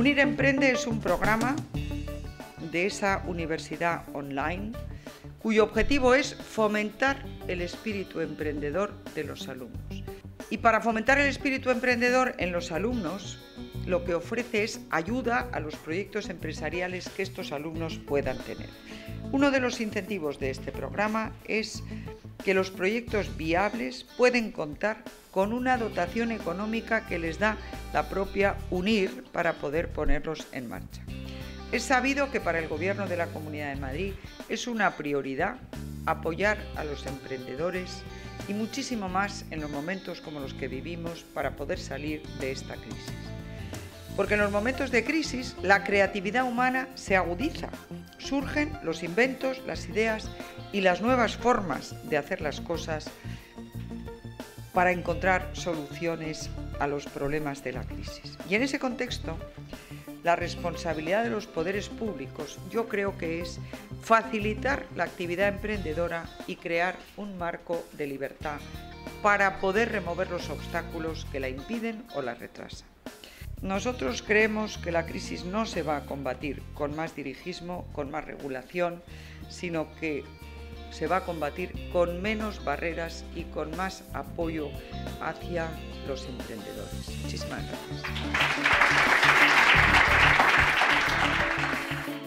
Unir Emprende es un programa de esa universidad online cuyo objetivo es fomentar el espíritu emprendedor de los alumnos. Y para fomentar el espíritu emprendedor en los alumnos, lo que ofrece es ayuda a los proyectos empresariales que estos alumnos puedan tener. Uno de los incentivos de este programa es que los proyectos viables pueden contar con una dotación económica que les da la propia UNIR para poder ponerlos en marcha. Es sabido que para el Gobierno de la Comunidad de Madrid es una prioridad apoyar a los emprendedores y muchísimo más en los momentos como los que vivimos para poder salir de esta crisis. Porque en los momentos de crisis la creatividad humana se agudiza, surgen los inventos, las ideas y las nuevas formas de hacer las cosas para encontrar soluciones a los problemas de la crisis. Y en ese contexto, la responsabilidad de los poderes públicos yo creo que es facilitar la actividad emprendedora y crear un marco de libertad para poder remover los obstáculos que la impiden o la retrasan. Nosotros creemos que la crisis no se va a combatir con más dirigismo, con más regulación, sino que se va a combatir con menos barreras y con más apoyo hacia los emprendedores. Muchísimas gracias.